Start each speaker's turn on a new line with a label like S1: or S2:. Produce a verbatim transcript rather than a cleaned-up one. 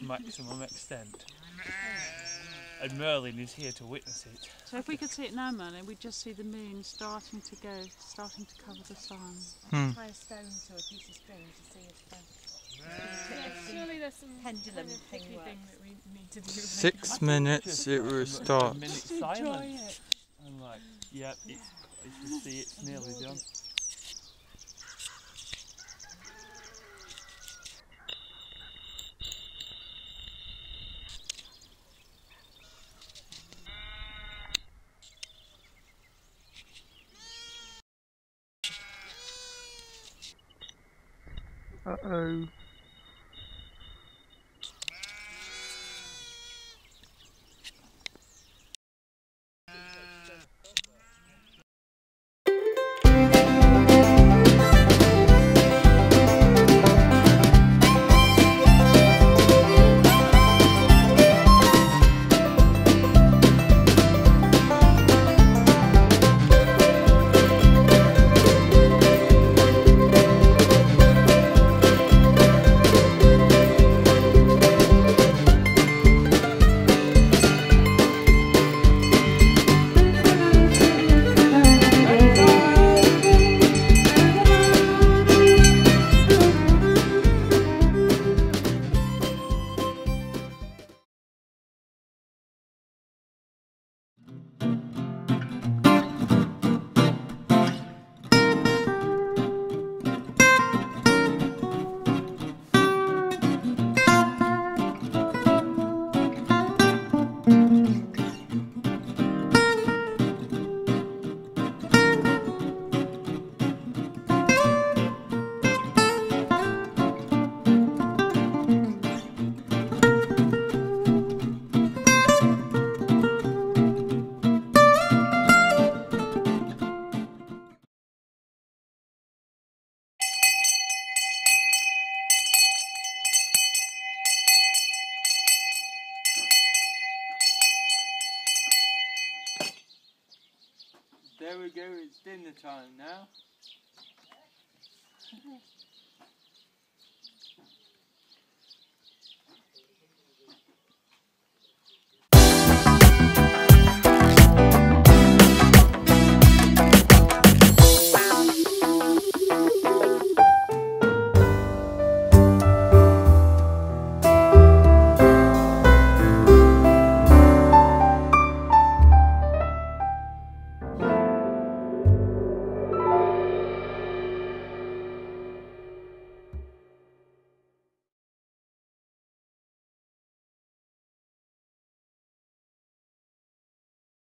S1: maximum extent. And Merlin is here to witness it.
S2: So if we could see it now, Merlin, we'd just see the moon starting to go, starting to cover the sun.
S3: Hmm.
S4: Tie a stone to a piece of string to see if the
S5: Yeah, surely there's some
S4: pendulum
S5: kind of
S4: thing
S5: tricky
S4: works.
S5: thing that we need to do.
S3: Six minutes, it will start.
S1: A minute silence. I'm like, yep, it's, it's to see it's nearly done.
S3: Uh-oh. There we go, it's dinner time now.